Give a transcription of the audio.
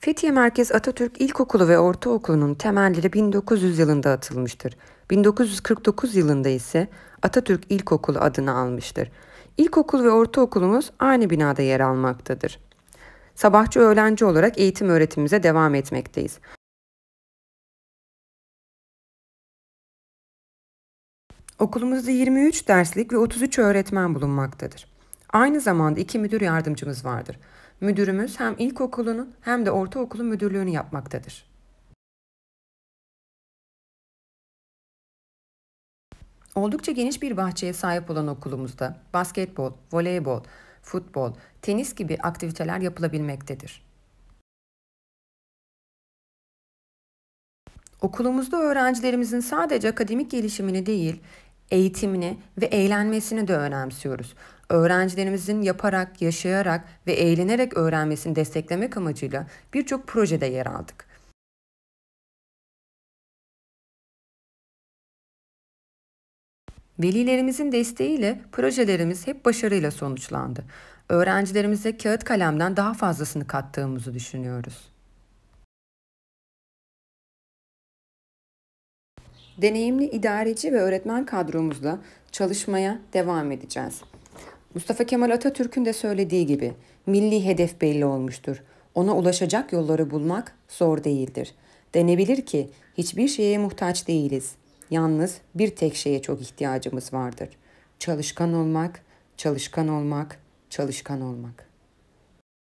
Fethiye Merkez Atatürk İlkokulu ve Ortaokulu'nun temelleri 1900 yılında atılmıştır. 1949 yılında ise Atatürk İlkokulu adını almıştır. İlkokul ve ortaokulumuz aynı binada yer almaktadır. Sabahçı öğrenci olarak eğitim öğretimimize devam etmekteyiz. Okulumuzda 23 derslik ve 33 öğretmen bulunmaktadır. Aynı zamanda 2 müdür yardımcımız vardır. Müdürümüz hem ilkokulunun hem de ortaokulun müdürlüğünü yapmaktadır. Oldukça geniş bir bahçeye sahip olan okulumuzda basketbol, voleybol, futbol, tenis gibi aktiviteler yapılabilmektedir. Okulumuzda öğrencilerimizin sadece akademik gelişimini değil, eğitimini ve eğlenmesini de önemsiyoruz. Öğrencilerimizin yaparak, yaşayarak ve eğlenerek öğrenmesini desteklemek amacıyla birçok projede yer aldık. Velilerimizin desteğiyle projelerimiz hep başarıyla sonuçlandı. Öğrencilerimize kağıt kalemden daha fazlasını kattığımızı düşünüyoruz. Deneyimli idareci ve öğretmen kadromuzla çalışmaya devam edeceğiz. Mustafa Kemal Atatürk'ün de söylediği gibi milli hedef belli olmuştur. Ona ulaşacak yolları bulmak zor değildir. Denebilir ki hiçbir şeye muhtaç değiliz. Yalnız bir tek şeye çok ihtiyacımız vardır. Çalışkan olmak, çalışkan olmak, çalışkan olmak.